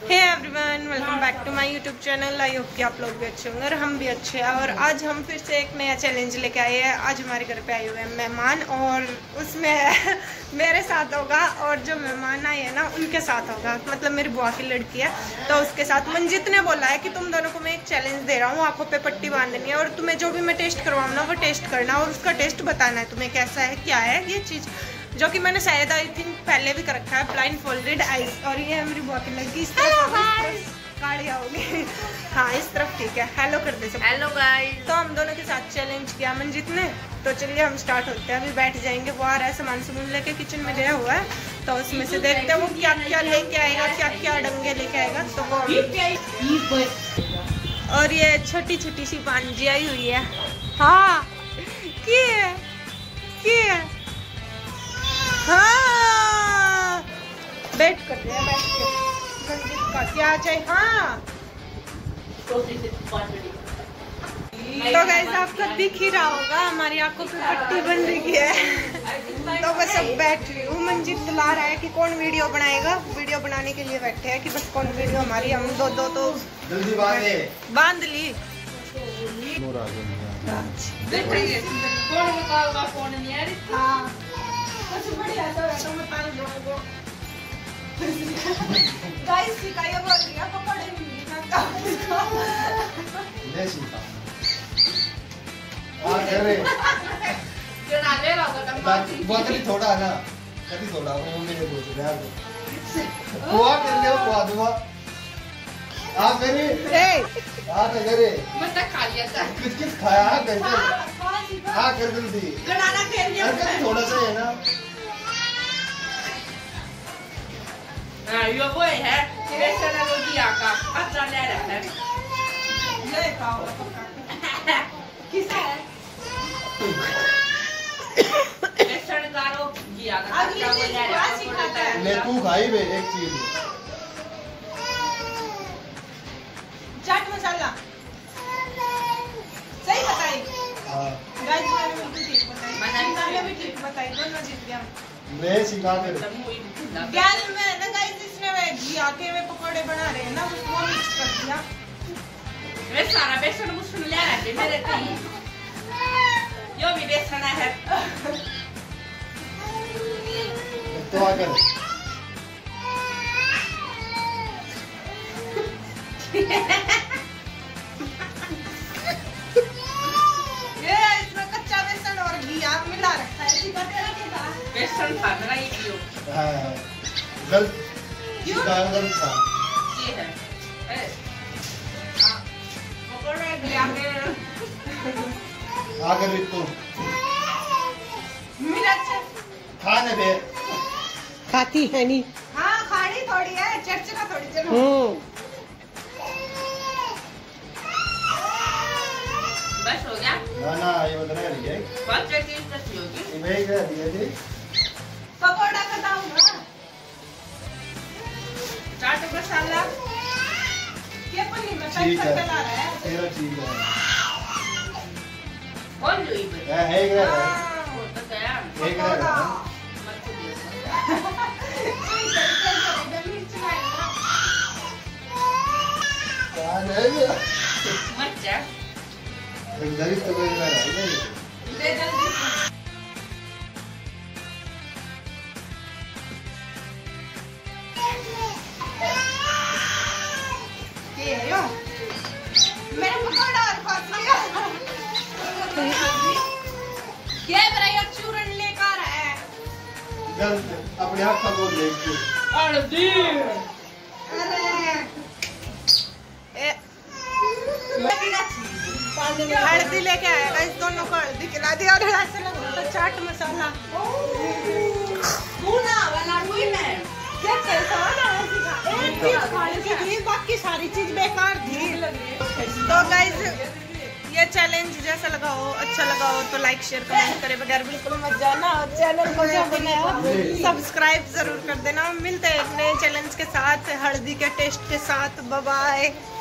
Hey everyone, welcome back to my YouTube channel. I hope कि आप लोग भी अच्छे होंगे और हम भी अच्छे हैं। और आज हम फिर से एक नया चैलेंज लेके आए हैं। आज हमारे घर पे आए हुए हैं मेहमान और उसमें मेरे साथ होगा और जो मेहमान आए हैं ना उनके साथ होगा। मतलब मेरी बुआ की लड़की है तो उसके साथ। मंजित ने बोला है कि तुम दोनों को मैं एक चैलेंज दे रहा हूँ, आंखों पे पट्टी बांधनी है और तुम्हें जो भी मैं टेस्ट करवाऊँ ना वो टेस्ट करना और उसका टेस्ट बताना है तुम्हें कैसा है क्या है ये चीज़, जो कि मैंने शायद आई थिंक पहले भी कर रखा है। Blindfolded eyes. और ये है मेरी बुआ की लड़की। इस तरफ काढ़िया होगी। हाँ इस तरफ ठीक है। हेलो कर दे सब। Hello guys. तो हम दोनों के साथ चैलेंज किया मंजित ने। तो चलिए हम स्टार्ट होते हैं। अभी बैठ जाएंगे। वो आ रहा है सामान सुमान लेके, किचन में गया हुआ है तो उसमें से देखते हैं वो क्या क्या लेके आएगा, क्या क्या डंगे लेके आएगा। तो वो और ये छोटी छोटी सी पांजी आई हुई है। हाँ हाँ बैठ कर रहे हैं, बैठ के मंजित का क्या चाहिए। हाँ तो गाइस आपको दिख ही रहा होगा हमारी आंखों पे पट्टी बन रही है। तो बस अब बैठ रही हूँ। मंजित ला रहा है कि कौन वीडियो बनाएगा। वीडियो बनाने के लिए बैठे हैं कि बस कौन वीडियो हमारी। हम दो तो जल्दी बांध ली। कौन निकालगा कौन नहीं है। हाँ कुछ बढ़िया सा बैठो मैं पानी दूंगा। गाइस सिखाइए बोल दिया पकड़े नहीं ना ले सीखा आ करे जो ना ले रहा होगा तुम बोतल थोड़ा ना कभी थोड़ा वो मेरे दोस्त यार बुआ कर ले बुआ दुआ आ करे ए आ करे मैं तक खा लिया था। किस खाया है कैसे आ कर जल्दी गणाना खेल लिया अरे थोड़ा सा है ना। हां ये वो है ये चना रोटी आका अच्छा ले रहा है। ले खाओ किसका है बेसन गारो किया था। अगली चीज क्या सिखाता है। ले तू खाई बे एक चीज चाट मसाला सही बताई। हां गाइस मैंने बिल्कुल ठीक बताई। मैंने भी ठीक बताई। दोनों जीत गया। मैं सिखा दे गैस में ना गाइस इसने वे घी आके वे पकोड़े बना रहे हैं ना उसको मिक्स कर दिया। मैं सारा बेसन मुझसे ले रहा है मेरे कहीं यो भी बेसन है। तो आ कर ये इसमें कच्चा बेसन और घी आप मिला रखा है। बेसन खा रहा है क्यों हां गलत गलत था ये है पकोड़े लिया के आ कर तो मिर्च खाने बे खाती है नहीं। हाँ खानी थोड़ी है, चटचटा थोड़ी। चलो बस हो गया। ना ना ये बता रही है बहुत चीज कैसी होगी। ये मैं क्या दिया थी पकोड़ा बताऊंगा। चाट मसाला ये पन्नी में ठीक पैक है करके ला रहा है। तेरा ठीक है कौन जोई पे है क्या है हाँ, वो तो क्या एक रहा मत दियो मिर्च लाएगा। क्या नहीं मत जा गरीब तो कोई ना रहा है दे जल्दी। ये लो मेरा पकोड़ा और फास लिया। ये मेरा चूरन लेकर है। गलत अपने आप का बोल दे हल्दी हल्दी लेके आएगा। इस दोनों को हल्दी खिला दिया और ऐसे लगा तो चाट मसाला वाला कोई नहीं क्या कैसा ना एक चीज खाने की बाकी सारी चीज बेकार थी। तो गाइस ये चैलेंज जैसा लगा हो, अच्छा लगा हो तो लाइक शेयर कमेंट करे बगैर बिल्कुल मत जाना। और चैनल को जो बनाया सब्सक्राइब जरूर कर देना। मिलते हैं एक नए चैलेंज के साथ, हल्दी के टेस्ट के साथ। Bye bye.